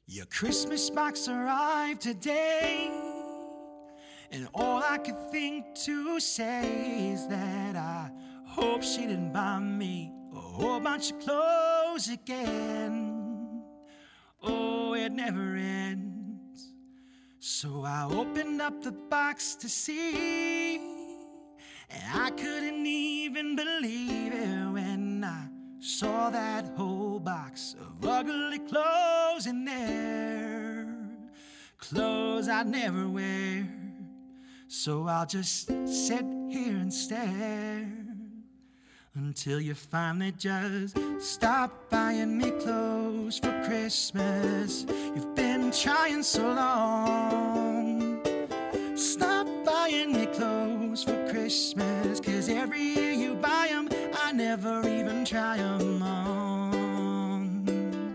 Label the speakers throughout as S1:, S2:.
S1: Your Christmas box arrived today, and all I could think to say is that I hope she didn't buy me a whole bunch of clothes again. Oh, it never ends. So I opened up the box to see, and I couldn't even believe it when I saw that whole box of ugly clothes in there, clothes I'd never wear. So I'll just sit here and stare until you finally just stop buying me clothes for Christmas. You've been trying so long. Stop buying me clothes for Christmas, 'cause every year you buy them, I never even try them on.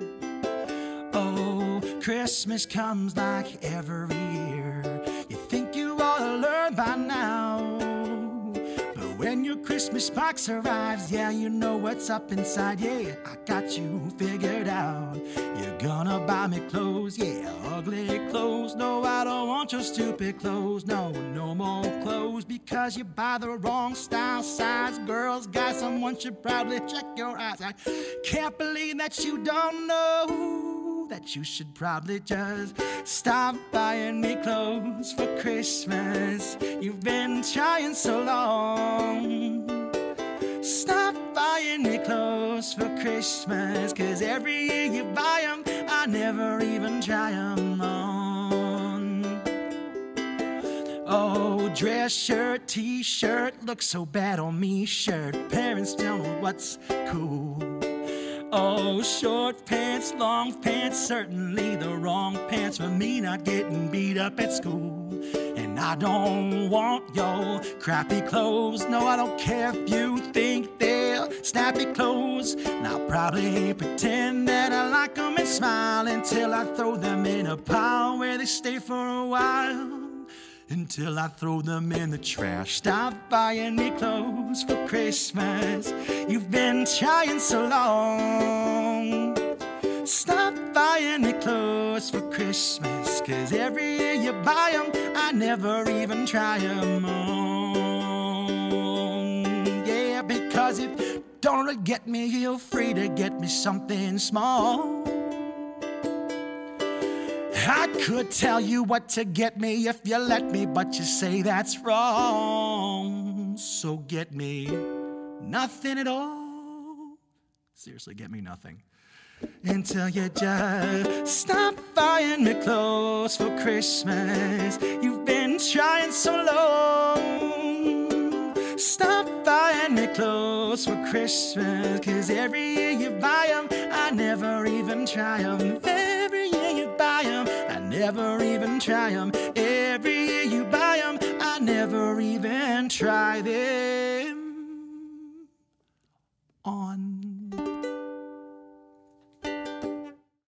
S1: Oh, Christmas comes like every year. You think you ought to learn by now, but when your Christmas box arrives, yeah, you know what's up inside. Yeah, I got you figured out. You're gonna buy me clothes, yeah, ugly clothes. No, I don't want your stupid clothes. No, no more clothes, because you buy the wrong style, size. Girls, guys, someone should probably check your eyes. I can't believe that you don't know that you should probably just stop buying me clothes for Christmas. You've been trying so long. Stop buying me clothes for Christmas, 'cause every year you buy them, I never even try them on. Oh, dress shirt, t-shirt, looks so bad on me. Shirt, parents don't know what's cool. Oh, short pants, long pants, certainly the wrong pants for me, not getting beat up at school. And I don't want your crappy clothes. No, I don't care if you think they're snappy clothes. And I'll probably pretend that I like them and smile until I throw them in a pile where they stay for a while. Until I throw them in the trash. Stop buying me clothes for Christmas. You've been trying so long. Stop buying me clothes for Christmas, 'cause every year you buy them, I never even try them on. Yeah, because if you don't want to get me, feel free to get me something small. I could tell you what to get me if you let me, but you say that's wrong. So get me nothing at all. Seriously, get me nothing. Until you just stop buying me clothes for Christmas. You've been trying so long. Stop buying me clothes for Christmas, 'cause every year you buy them, I never even try them. Every year you buy them, I never even try them. Every year you buy them, I never even try them on.